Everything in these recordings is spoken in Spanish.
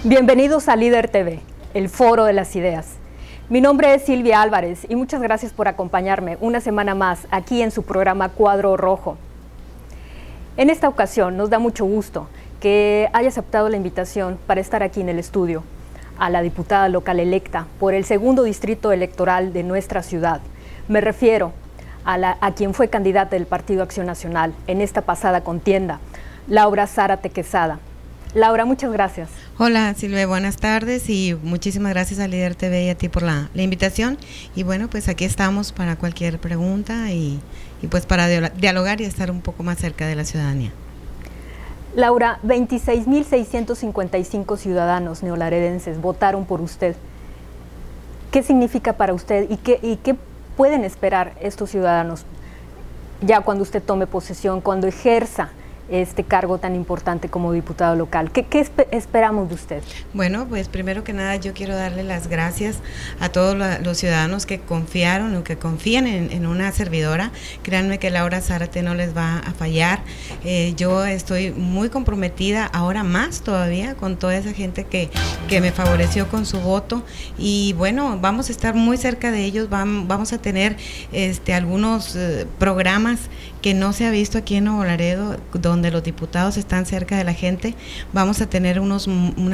Bienvenidos a Líder TV, el foro de las ideas. Mi nombre es Silvia Álvarez y muchas gracias por acompañarme una semana más aquí en su programa Cuadro Rojo. En esta ocasión nos da mucho gusto que haya aceptado la invitación para estar aquí en el estudio a la diputada local electa por el segundo distrito electoral de nuestra ciudad. Me refiero a quien fue candidata del Partido Acción Nacional en esta pasada contienda, Laura Zárate Quesada. Laura, muchas gracias. Hola Silvia, buenas tardes y muchísimas gracias a Líder TV y a ti por la invitación. Y bueno, pues aquí estamos para cualquier pregunta y pues para dialogar y estar un poco más cerca de la ciudadanía. Laura, 26.655 ciudadanos neolaredenses votaron por usted. ¿Qué significa para usted y qué pueden esperar estos ciudadanos ya cuando usted tome posesión, cuando ejerza este cargo tan importante como diputado local? ¿Qué esperamos de usted? Bueno, pues primero que nada yo quiero darle las gracias a todos los ciudadanos que confiaron o que confían en una servidora. Créanme que Laura Zárate no les va a fallar. Yo estoy muy comprometida, ahora más todavía, con toda esa gente que me favoreció con su voto y bueno, vamos a estar muy cerca de ellos. Vamos a tener algunos programas que no se ha visto aquí en Nuevo Laredo, donde los diputados están cerca de la gente. Vamos a tener unas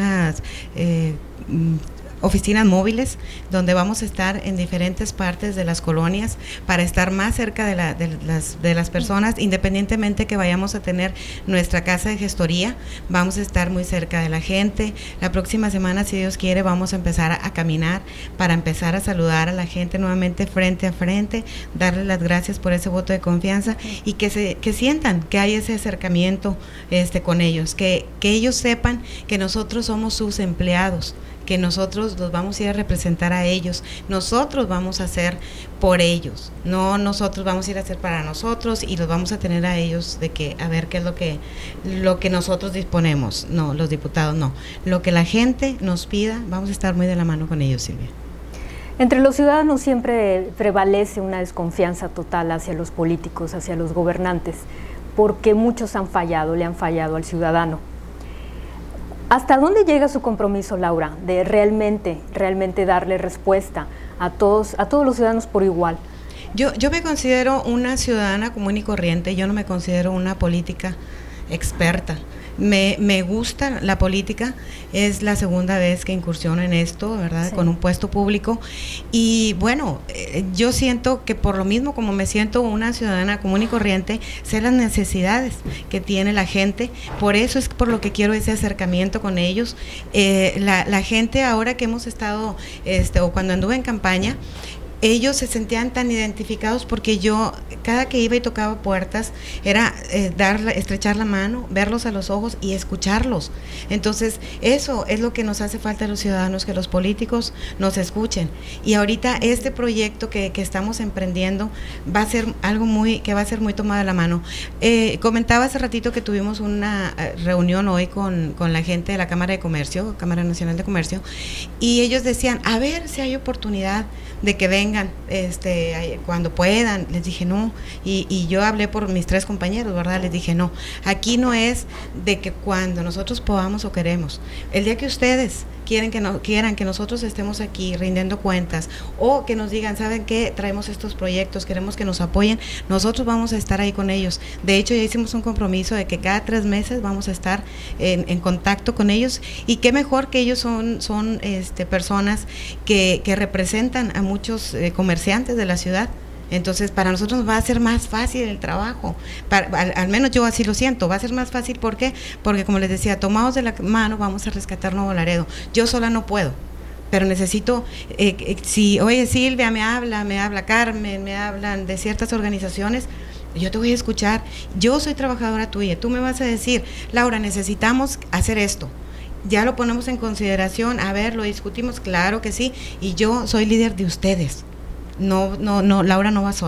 oficinas móviles donde vamos a estar en diferentes partes de las colonias para estar más cerca de las personas, independientemente que vayamos a tener nuestra casa de gestoría, vamos a estar muy cerca de la gente. La próxima semana, si Dios quiere, vamos a empezar a caminar para empezar a saludar a la gente nuevamente frente a frente, darles las gracias por ese voto de confianza y que sientan que hay ese acercamiento con ellos, que ellos sepan que nosotros somos sus empleados, que nosotros los vamos a ir a representar a ellos, nosotros vamos a hacer por ellos, no nosotros vamos a ir a hacer para nosotros y los vamos a tener a ellos de que a ver qué es lo que nosotros disponemos. No, los diputados no, lo que la gente nos pida, vamos a estar muy de la mano con ellos, Silvia. Entre los ciudadanos siempre prevalece una desconfianza total hacia los políticos, hacia los gobernantes, porque muchos han fallado, le han fallado al ciudadano. ¿Hasta dónde llega su compromiso, Laura, de realmente darle respuesta a todos los ciudadanos por igual? Yo me considero una ciudadana común y corriente, yo no me considero una política experta. Me gusta la política, es la segunda vez que incursiono en esto, ¿verdad? Sí. Con un puesto público y bueno, yo siento que por lo mismo como me siento una ciudadana común y corriente, sé las necesidades que tiene la gente, por eso es por lo que quiero ese acercamiento con ellos. La gente ahora que hemos estado, o cuando anduve en campaña, ellos se sentían tan identificados porque yo, cada que iba y tocaba puertas, era estrechar la mano, verlos a los ojos y escucharlos. Entonces, eso es lo que nos hace falta a los ciudadanos, que los políticos nos escuchen. Y ahorita este proyecto que estamos emprendiendo va a ser algo que va a ser muy tomado de la mano. Comentaba hace ratito que tuvimos una reunión hoy con la gente de la Cámara de Comercio, Cámara Nacional de Comercio, y ellos decían, a ver si hay oportunidad de que vengan cuando puedan. Les dije no, y yo hablé por mis 3 compañeros, ¿verdad? Les dije no, aquí no es de que cuando nosotros podamos o queremos, el día que ustedes quieran que nosotros estemos aquí rindiendo cuentas o que nos digan, ¿saben qué? Traemos estos proyectos, queremos que nos apoyen, nosotros vamos a estar ahí con ellos. De hecho, ya hicimos un compromiso de que cada 3 meses vamos a estar en contacto con ellos y qué mejor que ellos son personas que representan a muchos comerciantes de la ciudad. Entonces, para nosotros nos va a ser más fácil el trabajo, al menos yo así lo siento, va a ser más fácil. ¿Por qué? Porque como les decía, tomados de la mano vamos a rescatar Nuevo Laredo. Yo sola no puedo, pero necesito, si oye Silvia me habla Carmen, me hablan de ciertas organizaciones, yo te voy a escuchar. Yo soy trabajadora tuya, tú me vas a decir, Laura, necesitamos hacer esto. Ya lo ponemos en consideración, a ver, lo discutimos, claro que sí, y yo soy líder de ustedes. No, Laura no va sola.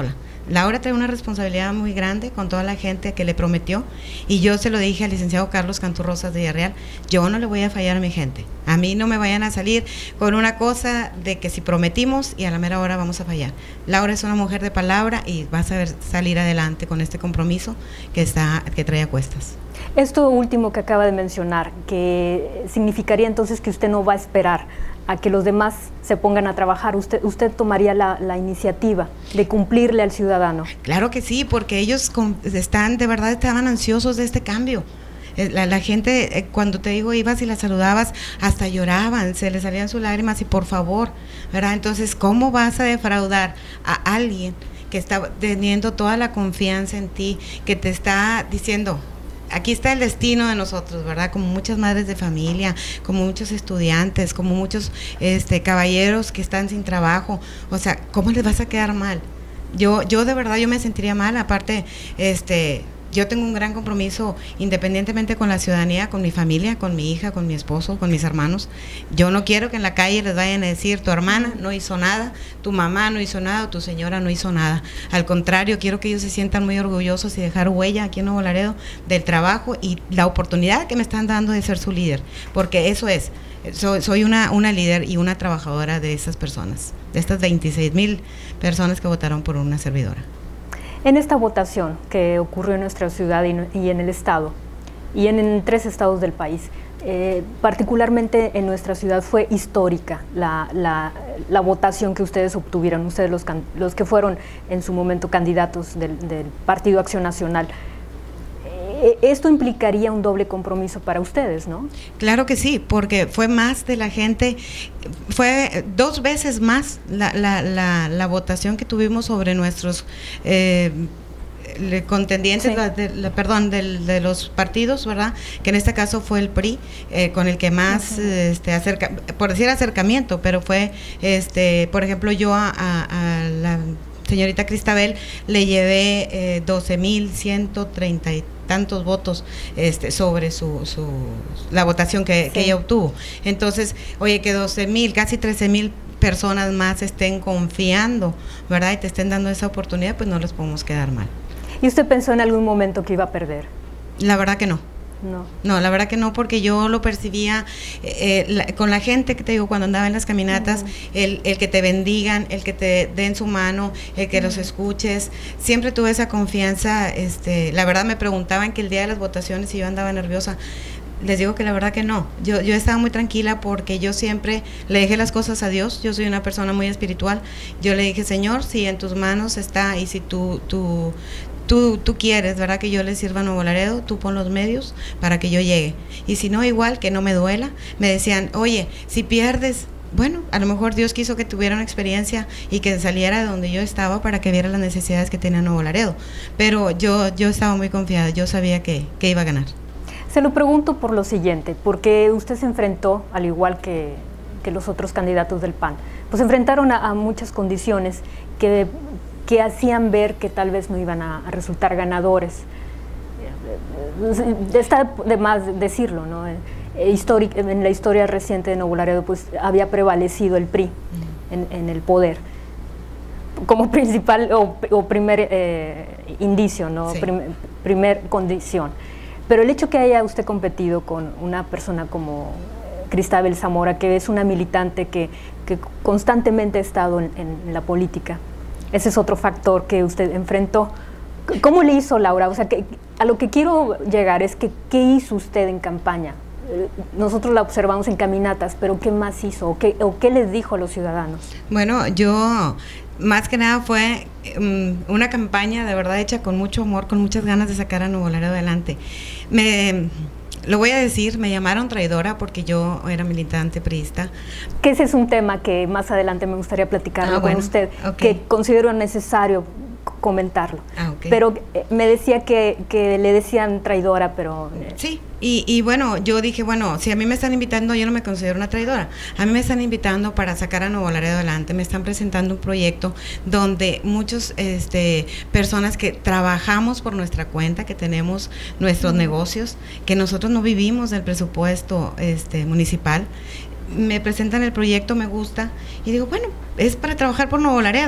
Laura trae una responsabilidad muy grande con toda la gente que le prometió, y yo se lo dije al licenciado Carlos Canturrosas de Villarreal, yo no le voy a fallar a mi gente, a mí no me vayan a salir con una cosa de que si prometimos y a la mera hora vamos a fallar. Laura es una mujer de palabra y va a saber salir adelante con este compromiso que trae a cuestas. Esto último que acaba de mencionar, que significaría entonces que usted no va a esperar a que los demás se pongan a trabajar, usted tomaría la iniciativa de cumplirle al ciudadano. Claro que sí, porque ellos de verdad estaban ansiosos de este cambio. La gente, cuando te digo, ibas y la saludabas, hasta lloraban, se les salían sus lágrimas y por favor, ¿verdad? Entonces, ¿cómo vas a defraudar a alguien que está teniendo toda la confianza en ti, que te está diciendo, aquí está el destino de nosotros, ¿verdad? Como muchas madres de familia, como muchos estudiantes, como muchos caballeros que están sin trabajo, o sea, ¿cómo les vas a quedar mal? Yo de verdad, yo me sentiría mal, aparte, yo tengo un gran compromiso independientemente con la ciudadanía, con mi familia, con mi hija, con mi esposo, con mis hermanos. Yo no quiero que en la calle les vayan a decir, tu hermana no hizo nada, tu mamá no hizo nada, o tu señora no hizo nada. Al contrario, quiero que ellos se sientan muy orgullosos y dejar huella aquí en Nuevo Laredo del trabajo y la oportunidad que me están dando de ser su líder, porque eso es. Soy una líder y una trabajadora de esas personas, de estas 26,000 personas que votaron por una servidora. En esta votación que ocurrió en nuestra ciudad y en el estado, y en 3 estados del país, particularmente en nuestra ciudad fue histórica la votación que ustedes obtuvieron, ustedes los que fueron en su momento candidatos del Partido Acción Nacional. Esto implicaría un doble compromiso para ustedes, ¿no? Claro que sí, porque fue más de la gente, fue 2 veces más la votación que tuvimos sobre nuestros contendientes, sí. De los partidos, ¿verdad? Que en este caso fue el PRI, con el que más, por decir acercamiento, pero fue, por ejemplo, yo a la señorita Cristabel le llevé 12,130 y tantos votos sobre la votación que ella obtuvo. Entonces, oye, que 12,000, casi 13,000 personas más estén confiando, ¿verdad? Y te estén dando esa oportunidad, pues no les podemos quedar mal. ¿Y usted pensó en algún momento que iba a perder? La verdad que no. No, la verdad que no, porque yo lo percibía con la gente que te digo cuando andaba en las caminatas, el que te bendigan, el que te den su mano, el que los escuches, siempre tuve esa confianza. La verdad me preguntaban que el día de las votaciones y yo andaba nerviosa. Les digo que la verdad que no, yo estaba muy tranquila porque yo siempre le dejé las cosas a Dios. Yo soy una persona muy espiritual. Yo le dije, Señor, si en tus manos está y si tú quieres, ¿verdad?, que yo le sirva a Nuevo Laredo, tú pon los medios para que yo llegue. Y si no, igual, que no me duela. Me decían, oye, si pierdes, bueno, a lo mejor Dios quiso que tuviera una experiencia y que saliera de donde yo estaba para que viera las necesidades que tenía Nuevo Laredo. Pero yo estaba muy confiada, yo sabía que iba a ganar. Se lo pregunto por lo siguiente, porque usted se enfrentó, al igual que los otros candidatos del PAN, pues se enfrentaron a muchas condiciones que hacían ver que tal vez no iban a resultar ganadores. Está de más decirlo, ¿no? En la historia reciente de Nuevo Laredo, pues había prevalecido el PRI en el poder como principal o primer indicio, ¿no? Sí. Primer condición. Pero el hecho que haya usted competido con una persona como Cristabel Zamora, que es una militante que constantemente ha estado en la política, ese es otro factor que usted enfrentó. ¿Cómo le hizo Laura? O sea, a lo que quiero llegar es que ¿qué hizo usted en campaña? Nosotros la observamos en caminatas, pero ¿qué más hizo? ¿O qué les dijo a los ciudadanos? Bueno, yo más que nada fue una campaña de verdad hecha con mucho amor, con muchas ganas de sacar a Nuevo Laredo adelante. Lo voy a decir, me llamaron traidora porque yo era militante priista. Que ese es un tema que más adelante me gustaría platicarlo con usted, que considero necesario comentarlo. Pero me decía que le decían traidora, pero... Sí, y bueno, yo dije, bueno, si a mí me están invitando, yo no me considero una traidora. A mí me están invitando para sacar a Nuevo Laredo adelante, me están presentando un proyecto donde muchos personas que trabajamos por nuestra cuenta, que tenemos nuestros negocios, que nosotros no vivimos del presupuesto municipal, me presentan el proyecto, me gusta, y digo, bueno, es para trabajar por Nuevo Laredo.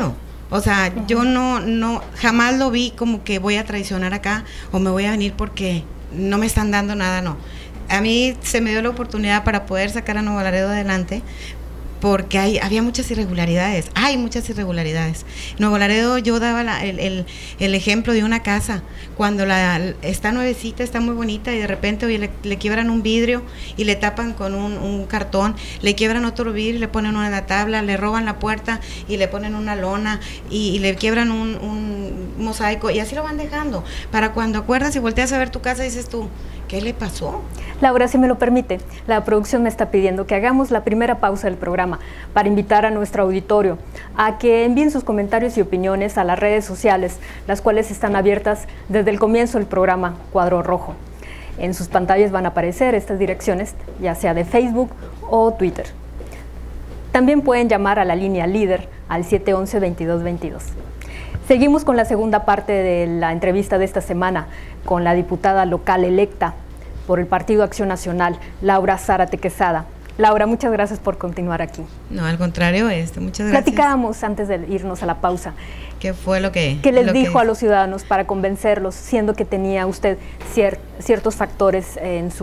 O sea, yo no, jamás lo vi como que voy a traicionar acá o me voy a venir porque no me están dando nada, no. A mí se me dio la oportunidad para poder sacar a Nuevo Laredo adelante, porque había muchas irregularidades, hay muchas irregularidades. Nuevo Laredo, yo daba el ejemplo de una casa, cuando está nuevecita, está muy bonita, y de repente oye, le quiebran un vidrio y le tapan con un cartón, le quiebran otro vidrio y le ponen una tabla, le roban la puerta y le ponen una lona, y le quiebran un mosaico, y así lo van dejando, para cuando acuerdas y volteas a ver tu casa, dices tú, ¿qué le pasó? Laura, si me lo permite, la producción me está pidiendo que hagamos la primera pausa del programa para invitar a nuestro auditorio a que envíen sus comentarios y opiniones a las redes sociales, las cuales están abiertas desde el comienzo del programa Cuadro Rojo. En sus pantallas van a aparecer estas direcciones, ya sea de Facebook o Twitter. También pueden llamar a la línea líder al 711-2222. Seguimos con la segunda parte de la entrevista de esta semana con la diputada local electa por el Partido Acción Nacional, Laura Zárate Quesada. Laura, muchas gracias por continuar aquí. No, al contrario, muchas gracias. Platicábamos antes de irnos a la pausa. ¿Qué fue lo que...? ¿Qué les dijo a los ciudadanos para convencerlos, siendo que tenía usted ciertos factores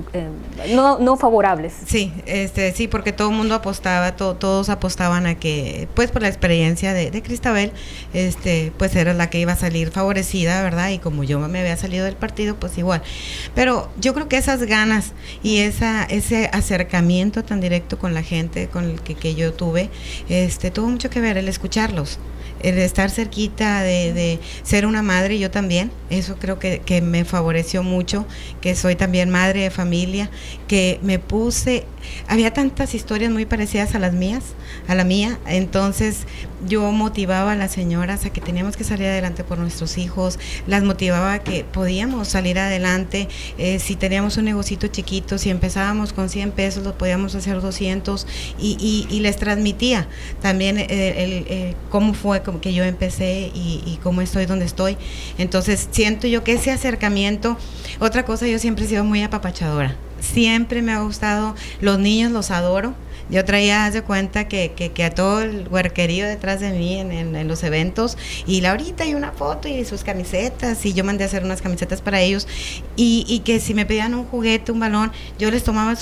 no favorables? Sí, sí, porque todo el mundo apostaba, todos apostaban a que, pues por la experiencia de Cristabel, pues era la que iba a salir favorecida, ¿verdad? Y como yo me había salido del partido, pues igual. Pero yo creo que esas ganas y ese acercamiento tan directo con la gente con el que yo tuve, tuvo mucho que ver el escucharlos. El estar cerquita de ser una madre, yo también, eso creo que me favoreció mucho, que soy también madre de familia, que me puse, había tantas historias muy parecidas a la mía, entonces yo motivaba a las señoras a que teníamos que salir adelante por nuestros hijos, las motivaba a que podíamos salir adelante, si teníamos un negocito chiquito, si empezábamos con 100 pesos, lo podíamos hacer 200, y les transmitía también cómo fue que yo empecé y cómo estoy donde estoy. Entonces siento yo que ese acercamiento, otra cosa, yo siempre he sido muy apapachadora, siempre me ha gustado, los niños los adoro. Yo traía, haz de cuenta que a todo el huerquerío detrás de mí en los eventos, y Laurita y una foto y sus camisetas, y yo mandé a hacer unas camisetas para ellos, y que si me pedían un juguete, un balón, yo les tomaba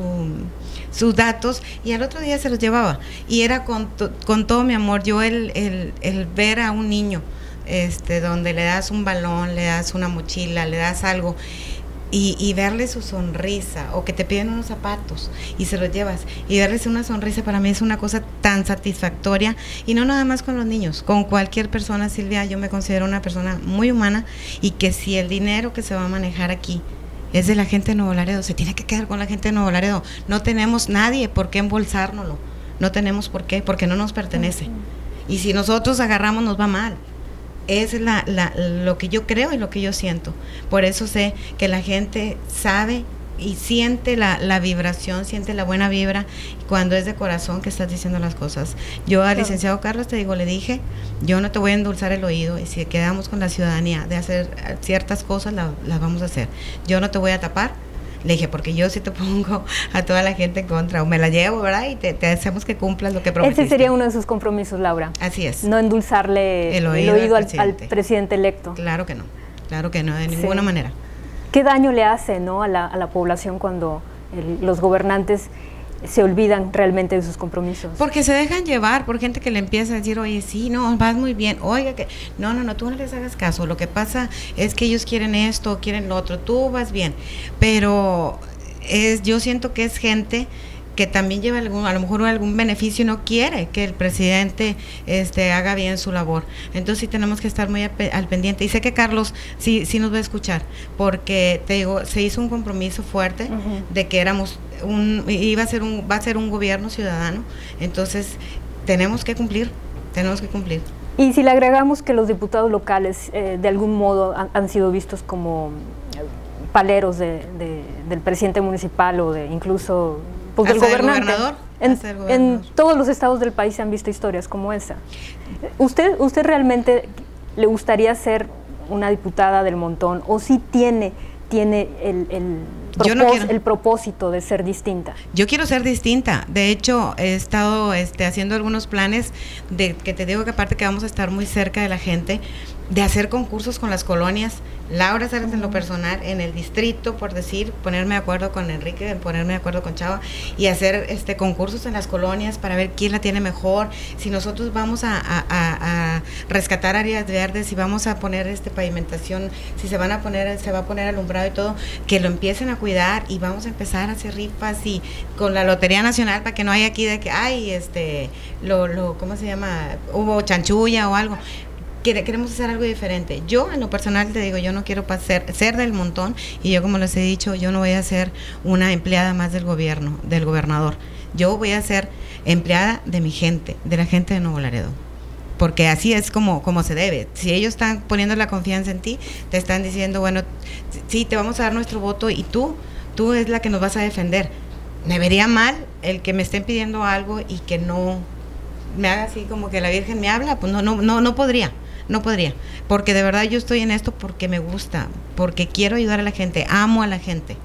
sus datos y al otro día se los llevaba, y era con todo mi amor. Yo el ver a un niño donde le das un balón, le das una mochila, le das algo, y verle su sonrisa, o que te piden unos zapatos y se los llevas, y verles una sonrisa, para mí es una cosa tan satisfactoria, y no nada más con los niños, con cualquier persona, Silvia. Yo me considero una persona muy humana, y que si el dinero que se va a manejar aquí es de la gente de Nuevo Laredo, se tiene que quedar con la gente de Nuevo Laredo. No tenemos nadie por qué embolsárnoslo, no tenemos por qué, porque no nos pertenece, y si nosotros agarramos nos va mal. Es lo que yo creo y lo que yo siento. Por eso sé que la gente sabe y siente la vibración, siente la buena vibra cuando es de corazón que estás diciendo las cosas. Yo al licenciado Carlos, le dije, yo no te voy a endulzar el oído, y si quedamos con la ciudadanía de hacer ciertas cosas, las vamos a hacer. Yo no te voy a tapar. Le dije, porque yo sí te pongo a toda la gente en contra, o me la llevo, ¿verdad? Y te hacemos que cumplas lo que prometiste. Ese sería uno de sus compromisos, Laura. Así es. No endulzarle el oído al presidente electo. Claro que no, de ninguna manera. ¿Qué daño le hace, ¿no?, a la población cuando los gobernantes se olvidan realmente de sus compromisos? Porque se dejan llevar por gente que le empieza a decir, oye, sí, no, vas muy bien, oiga, que no, tú no les hagas caso, lo que pasa es que ellos quieren esto, quieren lo otro, tú vas bien, pero yo siento que es gente que también lleva a lo mejor algún beneficio y no quiere que el presidente haga bien su labor. Entonces sí tenemos que estar muy al pendiente, y sé que Carlos sí nos va a escuchar, porque te digo, se hizo un compromiso fuerte de que va a ser un gobierno ciudadano, entonces tenemos que cumplir. Y si le agregamos que los diputados locales de algún modo han sido vistos como paleros del presidente municipal, o incluso pues del gobernante. En todos los estados del país se han visto historias como esa. ¿Usted realmente le gustaría ser una diputada del montón, o sí tiene el propósito de ser distinta? Yo quiero ser distinta. De hecho, he estado haciendo algunos planes que te digo que aparte que vamos a estar muy cerca de la gente, de hacer concursos con las colonias. Laura Salas en lo personal, en el distrito, por decir, ponerme de acuerdo con Enrique, ponerme de acuerdo con Chava y hacer concursos en las colonias para ver quién la tiene mejor. Si nosotros vamos a rescatar áreas verdes, si vamos a poner pavimentación, si se va a poner alumbrado y todo, que lo empiecen a cuidar y vamos a empezar a hacer rifas y con la Lotería Nacional para que no haya aquí de que ¿cómo se llama? Hubo chanchulla o algo. Queremos hacer algo diferente. Yo en lo personal te digo, yo no quiero ser del montón y yo, como les he dicho, yo no voy a ser una empleada más del gobierno, del gobernador. Yo voy a ser empleada de mi gente, de la gente de Nuevo Laredo, porque así es como se debe. Si ellos están poniendo la confianza en ti, te están diciendo, bueno, sí, te vamos a dar nuestro voto y tú es la que nos vas a defender. Me vería mal el que me estén pidiendo algo y que no me haga así como que la Virgen me habla, pues no podría. No podría, porque de verdad yo estoy en esto porque me gusta, porque quiero ayudar a la gente, amo a la gente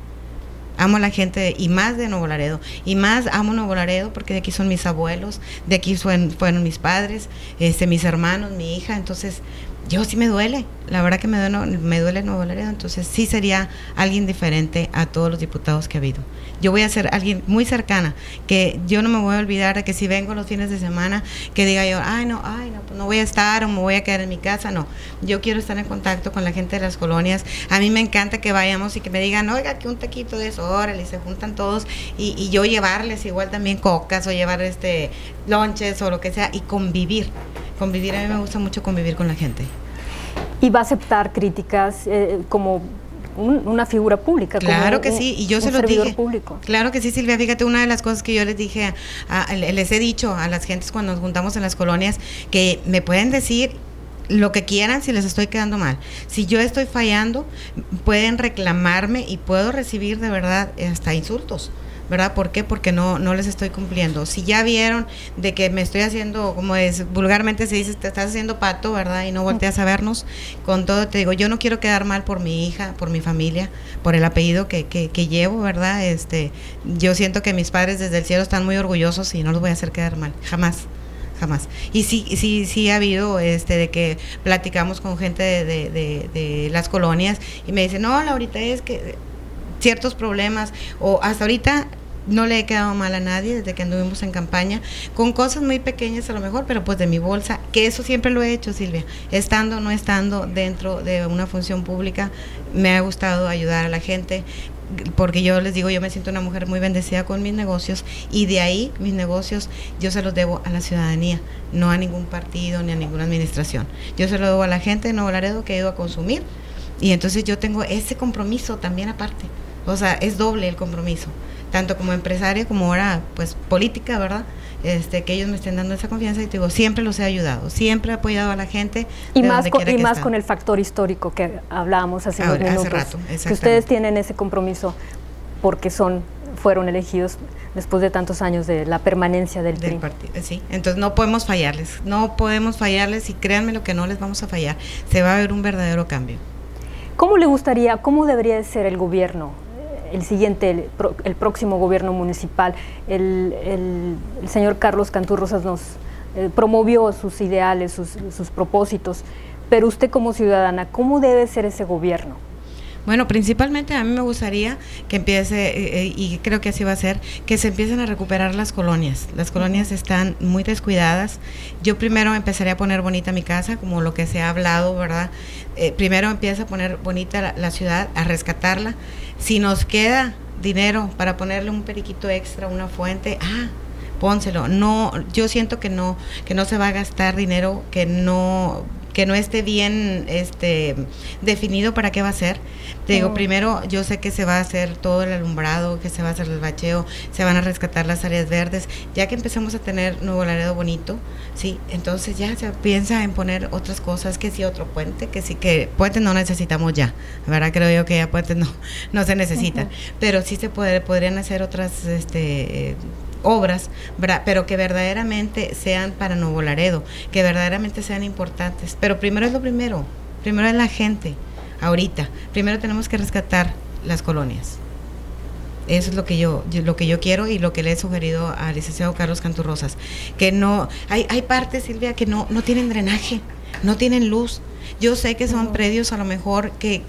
y más de Nuevo Laredo, y más amo Nuevo Laredo porque de aquí son mis abuelos, de aquí fueron mis padres, mis hermanos, mi hija, entonces yo sí me duele, la verdad que me duele Nuevo Laredo, entonces sí sería alguien diferente a todos los diputados que ha habido. Yo voy a ser alguien muy cercana, que yo no me voy a olvidar de que si vengo los fines de semana, que diga yo, pues no voy a estar o me voy a quedar en mi casa, no. Yo quiero estar en contacto con la gente de las colonias. A mí me encanta que vayamos y que me digan, oiga, que un taquito de eso, órale, y se juntan todos y yo llevarles igual también cocas o llevar lonches o lo que sea y convivir. A mí me gusta mucho convivir con la gente. ¿Y va a aceptar críticas como una figura pública? Claro que sí, y yo se lo dije. Público. Claro que sí, Silvia, fíjate, una de las cosas que yo les dije, les he dicho a las gentes cuando nos juntamos en las colonias, que me pueden decir lo que quieran si les estoy quedando mal. Si yo estoy fallando, pueden reclamarme y puedo recibir de verdad hasta insultos, ¿verdad? ¿Por qué? Porque no les estoy cumpliendo. Si ya vieron de que me estoy haciendo, como es vulgarmente se dice, te estás haciendo pato, ¿verdad? Y no volteas a vernos, con todo te digo, yo no quiero quedar mal por mi hija, por mi familia, por el apellido que llevo, ¿verdad? Yo siento que mis padres desde el cielo están muy orgullosos y no los voy a hacer quedar mal, jamás. Y sí ha habido de que platicamos con gente de las colonias y me dicen, no, Laurita, es que ciertos problemas, o hasta ahorita no le he quedado mal a nadie desde que anduvimos en campaña, con cosas muy pequeñas a lo mejor, pero pues de mi bolsa, que eso siempre lo he hecho, Silvia, estando o no estando dentro de una función pública, me ha gustado ayudar a la gente, porque yo les digo, yo me siento una mujer muy bendecida con mis negocios, y de ahí mis negocios yo se los debo a la ciudadanía, no a ningún partido ni a ninguna administración. Yo se lo debo a la gente de Nuevo Laredo que he ido a consumir, y entonces yo tengo ese compromiso también aparte. O sea, es doble el compromiso, tanto como empresaria como ahora, pues, política, ¿verdad? Que ellos me estén dando esa confianza y te digo, siempre los he ayudado, siempre he apoyado a la gente. Y más con el factor histórico que hablábamos hace unos minutos, hace rato, que ustedes tienen ese compromiso porque fueron elegidos después de tantos años de la permanencia del PRI. Partido, sí, entonces no podemos fallarles y créanme lo que no les vamos a fallar, se va a ver un verdadero cambio. ¿Cómo debería de ser el gobierno? El próximo gobierno municipal. El señor Carlos Cantú Rosas nos promovió sus ideales, sus propósitos, pero usted como ciudadana, ¿cómo debe ser ese gobierno? Bueno, principalmente a mí me gustaría que empiece, y creo que así va a ser, que se empiecen a recuperar las colonias. Las colonias están muy descuidadas. Yo primero empezaría a poner bonita mi casa, como lo que se ha hablado, ¿verdad? Primero empieza a poner bonita la ciudad, a rescatarla. Si nos queda dinero para ponerle un periquito extra, una fuente, pónselo. No, yo siento que no se va a gastar dinero que no esté bien definido para qué va a ser. Te digo, primero yo sé que se va a hacer todo el alumbrado, que se va a hacer el bacheo, se van a rescatar las áreas verdes, ya que empezamos a tener Nuevo Laredo bonito, sí, entonces ya se piensa en poner otras cosas, que sí otro puente, que puentes no necesitamos ya, ¿verdad? Creo yo que ya puentes no se necesitan, pero sí podrían hacer otras obras, ¿verdad? Pero que verdaderamente sean para Nuevo Laredo, que verdaderamente sean importantes, pero primero es la gente, ahorita, primero tenemos que rescatar las colonias. Eso es lo que yo quiero y lo que le he sugerido al licenciado Carlos Canturrosas, que no, hay partes, Silvia, que no tienen drenaje, no tienen luz. Yo sé que son predios a lo mejor que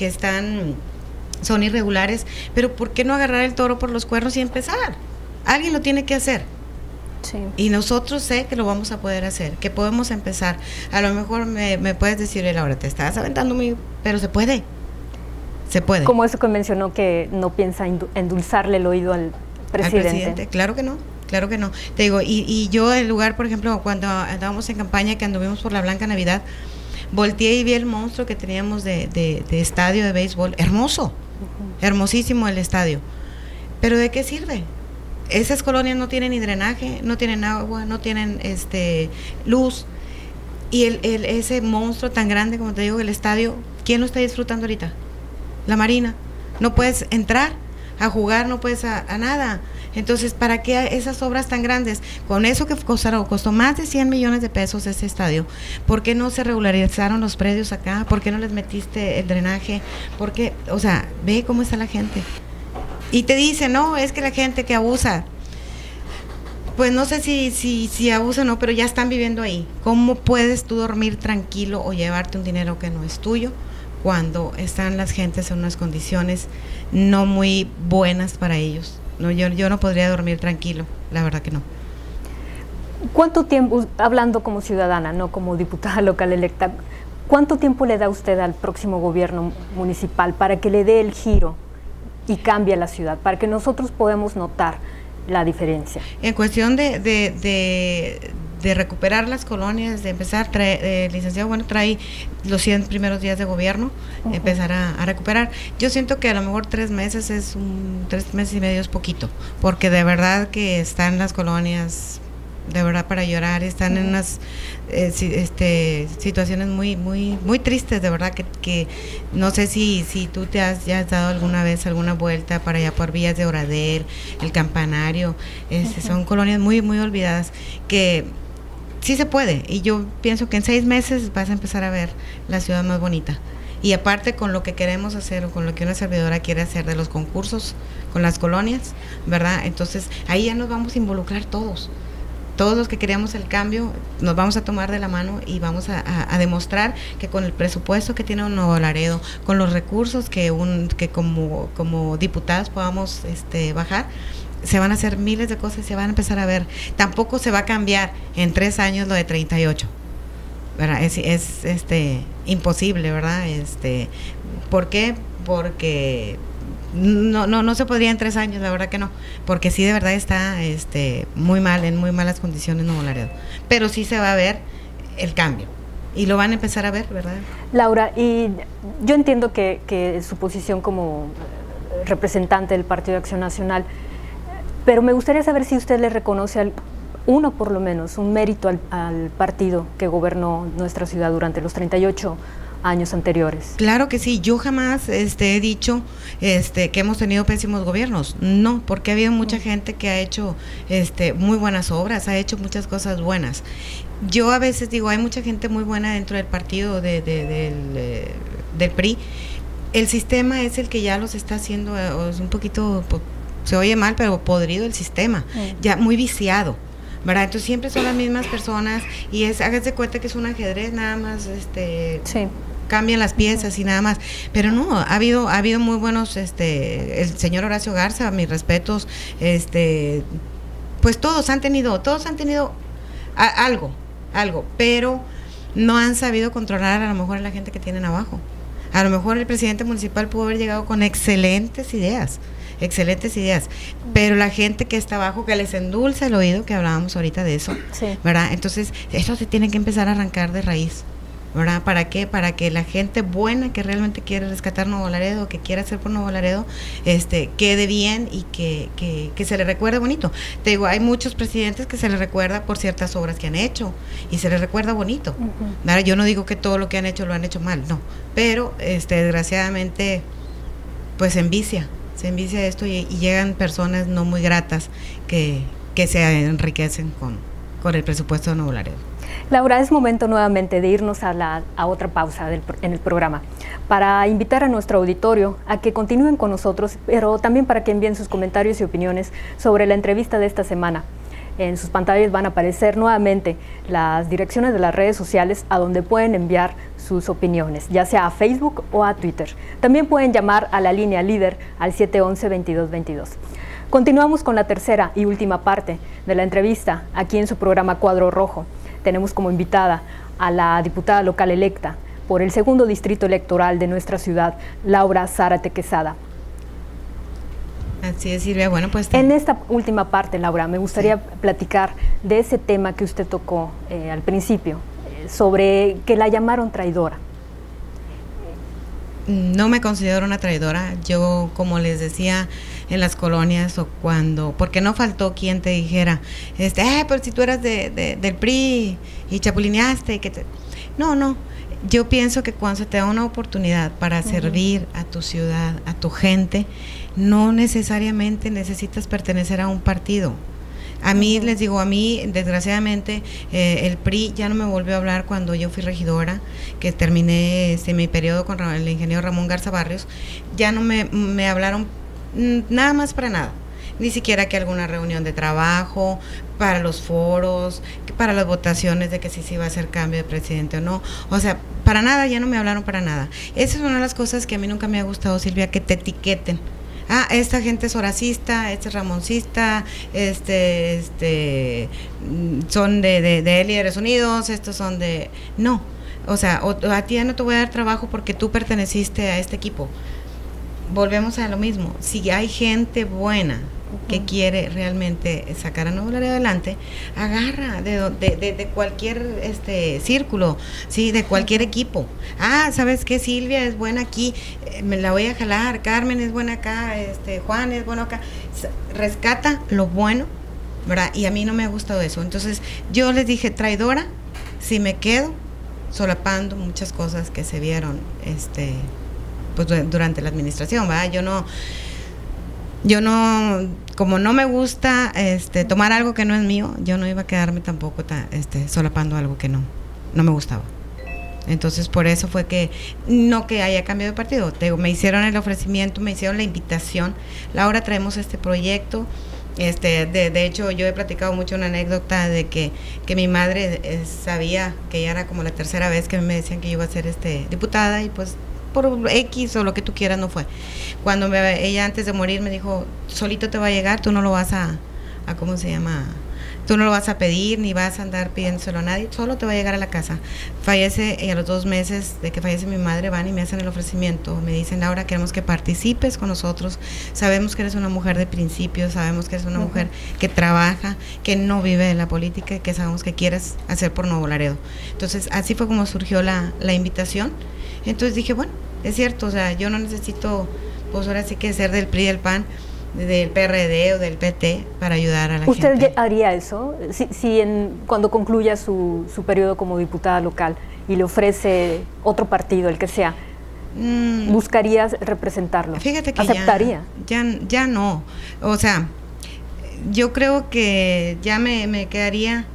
son irregulares, pero ¿por qué no agarrar el toro por los cuernos y empezar? Alguien lo tiene que hacer. Sí. Y nosotros sé que lo vamos a poder hacer, que podemos empezar. A lo mejor me puedes decir, ahora te estás aventando muy, pero se puede. Se puede. Como eso que mencionó, que no piensa endulzarle el oído al presidente. Claro que no. Claro que no. Te digo, y yo el lugar, por ejemplo, cuando andábamos en campaña, que anduvimos por la Blanca Navidad, volteé y vi el monstruo que teníamos de estadio de béisbol. Hermoso, hermosísimo el estadio. Pero ¿de qué sirve? Esas colonias no tienen ni drenaje, no tienen agua, no tienen luz. Y ese monstruo tan grande, como te digo, el estadio, ¿quién lo está disfrutando ahorita? La Marina. No puedes entrar a jugar, no puedes a nada. Entonces, ¿para qué esas obras tan grandes? Con eso que costó más de 100 millones de pesos ese estadio, ¿por qué no se regularizaron los predios acá? ¿Por qué no les metiste el drenaje? ¿Por qué? O sea, ve cómo está la gente. Y te dice, no, es que la gente que abusa, pues no sé si abusa o no, pero ya están viviendo ahí. ¿Cómo puedes tú dormir tranquilo o llevarte un dinero que no es tuyo cuando están las gentes en unas condiciones no muy buenas para ellos? No, yo no podría dormir tranquilo, la verdad que no. ¿Cuánto tiempo, hablando como ciudadana, no como diputada local electa, cuánto tiempo le da usted al próximo gobierno municipal para que le dé el giro y cambie la ciudad, para que nosotros podamos notar la diferencia? En cuestión de recuperar las colonias, de empezar, licenciado, trae los 100 primeros días de gobierno, empezar a recuperar. Yo siento que a lo mejor 3 meses 3 meses y medio es poquito, porque de verdad que están las colonias, de verdad para llorar, están en unas situaciones muy muy muy tristes, de verdad que no sé si tú ya has dado alguna vez alguna vuelta para allá por Villas de Oradell, el Campanario, son colonias muy muy olvidadas, que sí se puede, y yo pienso que en 6 meses vas a empezar a ver la ciudad más bonita. Y aparte con lo que queremos hacer, o con lo que una servidora quiere hacer de los concursos con las colonias, ¿verdad? Entonces ahí ya nos vamos a involucrar todos los que queríamos el cambio, nos vamos a tomar de la mano y vamos a demostrar que con el presupuesto que tiene un Nuevo Laredo, con los recursos que como diputados podamos bajar, se van a hacer miles de cosas y se van a empezar a ver. Tampoco se va a cambiar en 3 años lo de 38, ¿verdad? Es imposible, ¿verdad? ¿Por qué? Porque no se podría en 3 años, la verdad que no, porque sí de verdad está muy mal, en muy malas condiciones Nuevo Laredo, pero sí se va a ver el cambio y lo van a empezar a ver, ¿verdad? Laura, y yo entiendo que su posición como representante del Partido de Acción Nacional, pero me gustaría saber si usted le reconoce uno por lo menos, un mérito al partido que gobernó nuestra ciudad durante los 38 años anteriores. Claro que sí, yo jamás he dicho que hemos tenido pésimos gobiernos, no, porque ha habido mucha gente que ha hecho muy buenas obras, ha hecho muchas cosas buenas. Yo a veces digo, hay mucha gente muy buena dentro del partido del PRI. El sistema es el que ya los está haciendo, es un poquito, se oye mal, pero podrido el sistema, ya muy viciado, ¿verdad? Entonces siempre son las mismas personas y hágase cuenta que es un ajedrez, nada más sí, cambian las piezas y nada más, pero no, ha habido muy buenos, el señor Horacio Garza, mis respetos, pues todos han tenido algo, pero no han sabido controlar a lo mejor a la gente que tienen abajo. A lo mejor el presidente municipal pudo haber llegado con excelentes ideas, pero la gente que está abajo, que les endulza el oído, que hablábamos ahorita de eso, sí, ¿verdad? Entonces, esto se tiene que empezar a arrancar de raíz, ¿verdad? ¿Para qué? Para que la gente buena que realmente quiere rescatar Nuevo Laredo, que quiere hacer por Nuevo Laredo, quede bien y que se le recuerde bonito. Te digo, hay muchos presidentes que se les recuerda por ciertas obras que han hecho y se les recuerda bonito. ¿Verdad? Yo no digo que todo lo que han hecho lo han hecho mal, no, pero desgraciadamente pues se envicia esto y llegan personas no muy gratas que se enriquecen con el presupuesto de Nuevo Laredo. Laura, es momento nuevamente de irnos a otra pausa en el programa para invitar a nuestro auditorio a que continúen con nosotros, pero también para que envíen sus comentarios y opiniones sobre la entrevista de esta semana. En sus pantallas van a aparecer nuevamente las direcciones de las redes sociales a donde pueden enviar sus opiniones, ya sea a Facebook o a Twitter. También pueden llamar a la línea líder al 711-2222. Continuamos con la tercera y última parte de la entrevista aquí en su programa Cuadro Rojo. Tenemos como invitada a la diputada local electa por el segundo distrito electoral de nuestra ciudad, Laura Zárate Quesada. Así es, Silvia. Bueno, pues en esta última parte, Laura, me gustaría platicar de ese tema que usted tocó al principio, sobre que la llamaron traidora. No me considero una traidora. Yo, como les decía en las colonias o cuando, porque no faltó quien te dijera, pero si tú eras del PRI y chapulineaste, no. Yo pienso que cuando se te da una oportunidad para servir a tu ciudad, a tu gente, no necesariamente necesitas pertenecer a un partido. A mí, les digo, desgraciadamente, el PRI ya no me volvió a hablar cuando yo fui regidora, que terminé mi periodo con el ingeniero Ramón Garza Barrios. Ya no me hablaron nada más para nada, ni siquiera que alguna reunión de trabajo, para los foros, para las votaciones de que si se iba a hacer cambio de presidente o no. O sea, para nada, ya no me hablaron para nada. Esa es una de las cosas que a mí nunca me ha gustado, Silvia, que te etiqueten. Esta gente es horacista, este es ramoncista, son de Líderes Unidos, estos son de... No, o sea, a ti ya no te voy a dar trabajo porque tú perteneciste a este equipo. Volvemos a lo mismo. Si hay gente buena que quiere realmente sacar a Nuevo Laredo adelante, agarra de cualquier círculo, sí, de cualquier equipo. ¿Sabes qué? Silvia es buena aquí, me la voy a jalar. Carmen es buena acá, Juan es bueno acá. Rescata lo bueno, ¿verdad? Y a mí no me ha gustado eso. Entonces, yo les dije, traidora, si me quedo solapando muchas cosas que se vieron pues durante la administración, ¿verdad? Yo no, como no me gusta tomar algo que no es mío, yo no iba a quedarme tampoco solapando algo que no me gustaba. Entonces, por eso fue que no que haya cambiado de partido. Me hicieron el ofrecimiento, me hicieron la invitación. Ahora traemos este proyecto. De hecho, yo he platicado mucho una anécdota de que mi madre sabía que ya era como la tercera vez que me decían que yo iba a ser diputada, y pues por X o lo que tú quieras no fue. Cuando ella antes de morir me dijo, solito te va a llegar, tú no lo vas a ¿cómo se llama? Tú no lo vas a pedir ni vas a andar pidiéndoselo a nadie, solo te va a llegar a la casa. Fallece, y a los 2 meses de que fallece mi madre van y me hacen el ofrecimiento, me dicen, Laura, queremos que participes con nosotros, sabemos que eres una mujer de principios, sabemos que eres una mujer que trabaja, que no vive de la política y que sabemos que quieres hacer por Nuevo Laredo. Entonces, así fue como surgió la invitación. Entonces dije, bueno, es cierto, o sea, yo no necesito, pues ahora sí que ser del PRI, del PAN, del PRD o del PT para ayudar a la gente. ¿Usted haría eso? Cuando concluya su periodo como diputada local y le ofrece otro partido, el que sea, ¿buscaría representarlo? Fíjate que ¿aceptaría? Ya no, o sea, yo creo que ya me quedaría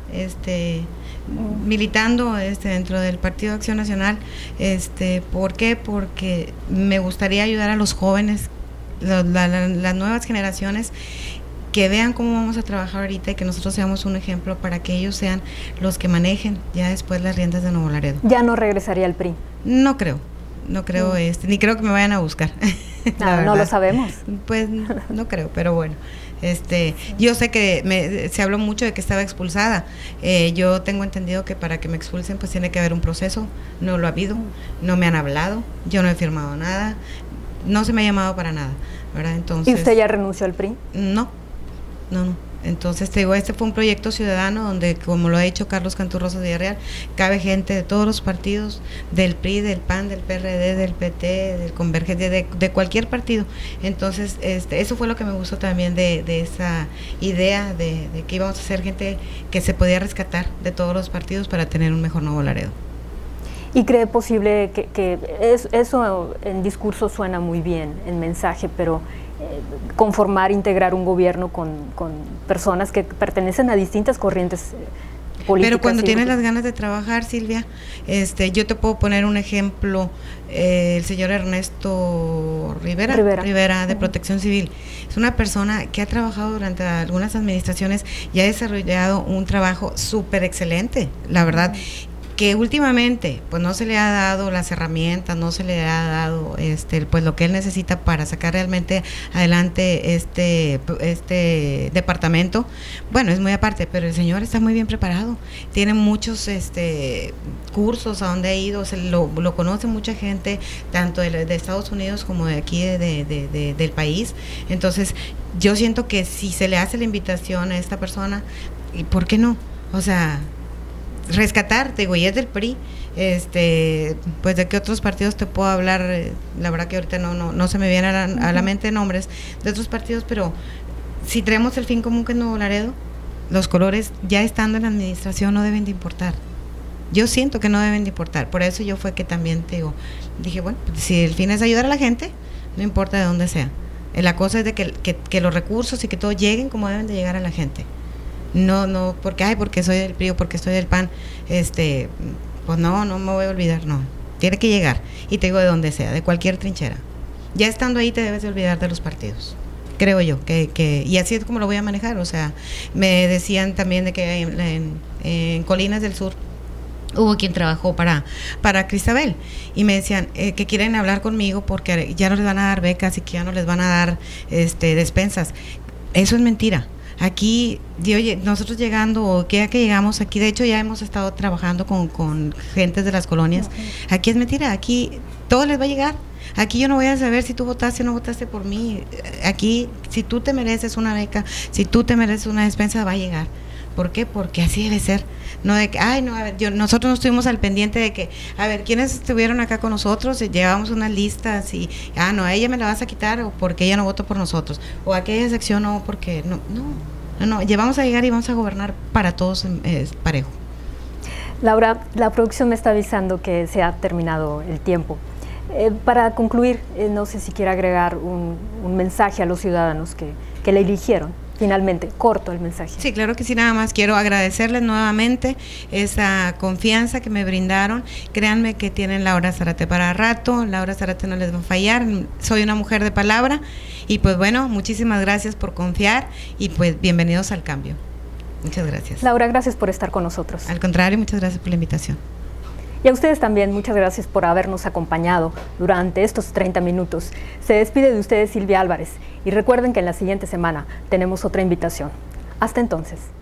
militando dentro del Partido Acción Nacional. ¿Por qué? Porque me gustaría ayudar a los jóvenes, las nuevas generaciones, que vean cómo vamos a trabajar ahorita y que nosotros seamos un ejemplo para que ellos sean los que manejen ya después las riendas de Nuevo Laredo. ¿Ya no regresaría al PRI? No creo, ni creo que me vayan a buscar. No lo sabemos. Pues no creo, pero bueno. Yo sé que se habló mucho de que estaba expulsada. Yo tengo entendido que para que me expulsen pues tiene que haber un proceso. No lo ha habido, no me han hablado, yo no he firmado nada, no se me ha llamado para nada, ¿verdad? Entonces, ¿y usted ya renunció al PRI? No. Entonces te digo, fue un proyecto ciudadano donde, como lo ha dicho Carlos Canturroso de Villarreal, cabe gente de todos los partidos, del PRI, del PAN, del PRD, del PT, del Convergencia, de cualquier partido. Entonces, eso fue lo que me gustó también de esa idea de que íbamos a ser gente que se podía rescatar de todos los partidos para tener un mejor Nuevo Laredo. ¿Y cree posible que eso en discurso suena muy bien, en mensaje, pero integrar un gobierno con personas que pertenecen a distintas corrientes políticas. Pero cuando tienes las ganas de trabajar, Silvia, yo te puedo poner un ejemplo, el señor Ernesto Rivera de Protección Civil. Es una persona que ha trabajado durante algunas administraciones y ha desarrollado un trabajo súper excelente, la verdad. Que últimamente pues no se le ha dado las herramientas, no se le ha dado pues lo que él necesita para sacar realmente adelante este departamento. Bueno, es muy aparte, pero el señor está muy bien preparado, tiene muchos cursos a donde ha ido, lo conoce mucha gente, tanto de Estados Unidos como de aquí del país. Entonces yo siento que si se le hace la invitación a esta persona, ¿y por qué no? O sea, rescatar, te digo, y es del PRI, pues de qué otros partidos te puedo hablar, la verdad que ahorita no se me vienen a la mente nombres de otros partidos, pero si tenemos el fin común que es Nuevo Laredo, los colores ya estando en la administración no deben de importar. Yo siento que no deben de importar, por eso yo fue que también te digo, dije, bueno, pues si el fin es ayudar a la gente, no importa de dónde sea. La cosa es de que los recursos y que todo lleguen como deben de llegar a la gente. No, porque soy del PRI o porque soy del PAN, pues no me voy a olvidar, no. Tiene que llegar, y te digo de donde sea, de cualquier trinchera. Ya estando ahí te debes de olvidar de los partidos, creo yo, y así es como lo voy a manejar. O sea, me decían también de que en Colinas del Sur hubo quien trabajó para Cristabel, y me decían que quieren hablar conmigo porque ya no les van a dar becas y que ya no les van a dar despensas. Eso es mentira. Aquí, nosotros llegando, o que llegamos aquí, de hecho ya hemos estado trabajando con gentes de las colonias. Aquí es mentira, aquí todo les va a llegar. Aquí yo no voy a saber si tú votaste o no votaste por mí. Aquí, si tú te mereces una beca, si tú te mereces una despensa, va a llegar. ¿Por qué? Porque así debe ser. No de que, nosotros no estuvimos al pendiente de que, a ver, ¿quiénes estuvieron acá con nosotros? Llevamos unas listas y, a ella me la vas a quitar, o porque ella no votó por nosotros, o aquella sección no, porque no, ya vamos a llegar y vamos a gobernar para todos parejo. Laura, la producción me está avisando que se ha terminado el tiempo. Para concluir, no sé si quiere agregar un mensaje a los ciudadanos que le eligieron. Finalmente, corto el mensaje. Sí, claro que sí, nada más quiero agradecerles nuevamente esa confianza que me brindaron. Créanme que tienen Laura Zárate para rato, Laura Zárate no les va a fallar, soy una mujer de palabra, y pues bueno, muchísimas gracias por confiar, y pues bienvenidos al cambio. Muchas gracias. Laura, gracias por estar con nosotros. Al contrario, muchas gracias por la invitación. Y a ustedes también, muchas gracias por habernos acompañado durante estos 30 minutos. Se despide de ustedes Silvia Álvarez, y recuerden que en la siguiente semana tenemos otra invitación. Hasta entonces.